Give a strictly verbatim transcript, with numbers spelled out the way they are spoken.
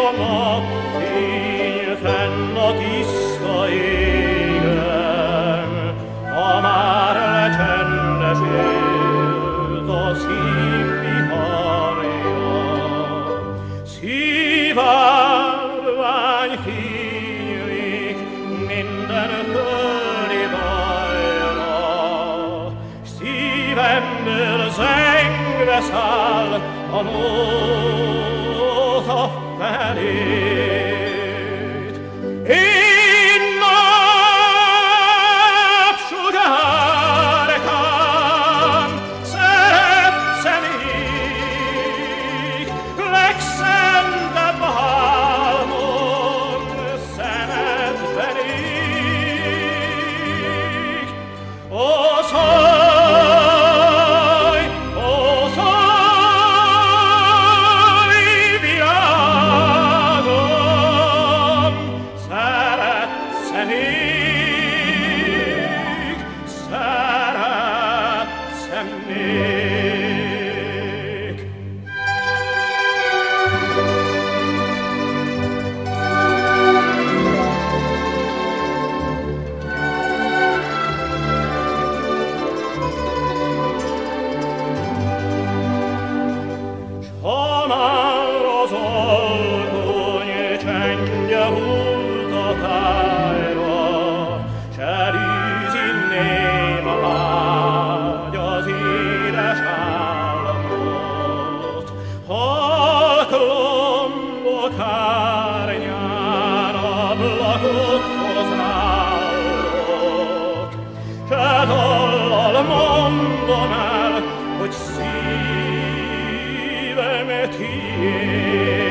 a napfény fenn a tiszta égen, ha már lecsendesült a szív viharja. Szivárvány fénylik minden földi bajra, s szívemből zengve száll a nóta felét. Én napsugárkám, szeretszem így, legszentebb álmom szemedben ég. Ó, szólj, ó, szólj, világom, szeretszem még, szeretszem még. S ha már az alkony csendje hult a tájra, s elűzinném a vágy az édes álmot, halk lombok árnyán ablakothoz állok, s dallal mondom el, hogy szívem tiéd.